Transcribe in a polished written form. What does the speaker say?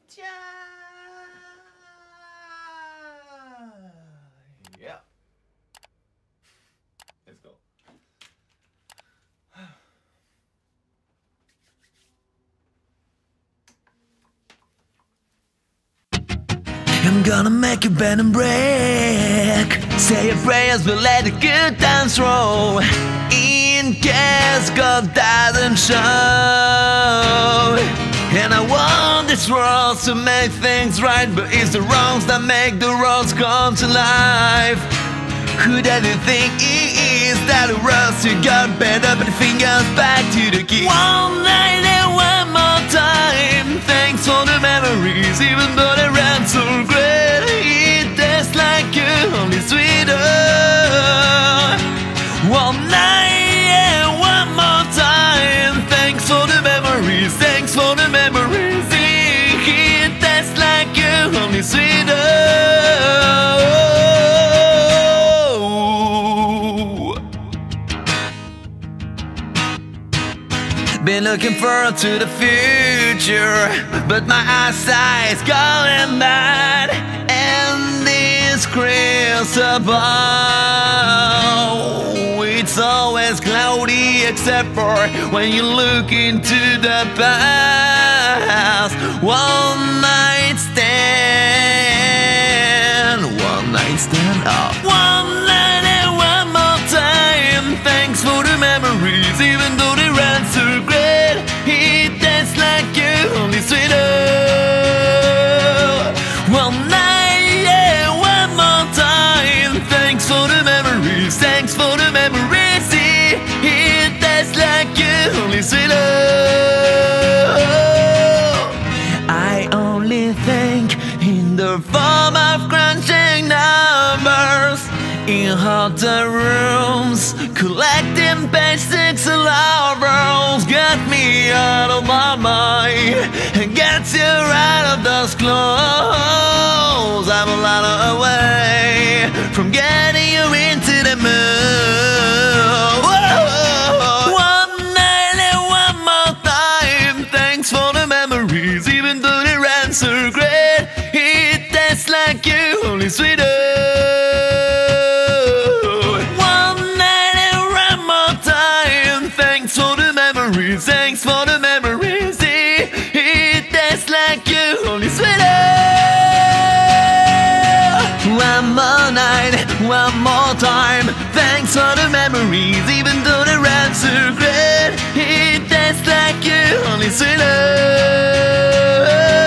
Yeah. Let's go. I'm gonna make a bend and break. Say your prayers, but let the good times roll. In case God doesn't show. And I want this world to make things right, but it's the wrongs that make the roads come to life. Who do you think it is that runs to God better, but fingers back to the key? One night and one more time. Thanks for the memories, even though they ran so great. It tastes like you, only sweeter. One night and one more time. Thanks for the memories, thanks for the memories. It tastes like you, only sweeter. Been looking forward to the future, but my eyesight's going bad. And this crystal ball, it's always cloudy except for when you look into the past. One night stand, oh. One night and one more time. Thanks for the memories, even though they ran so great. It tastes like you, only sweeter. One night and one more time. Thanks for the memories, thanks for the memories. It tastes like you, only sweeter. I only think in the form of crunching numbers in hotel rooms, collecting basics and lovers. Get me out of my mind and get you out of those clothes. I'm a lot away from getting you into the mood. Whoa. One night and one more time. Thanks for the memories, even though they ran so great. It tastes like you, only sweeter. Thanks for the memories. It tastes like you, only sweeter. One more night, one more time. Thanks for the memories, even though they ran so great. It tastes like you, only sweeter.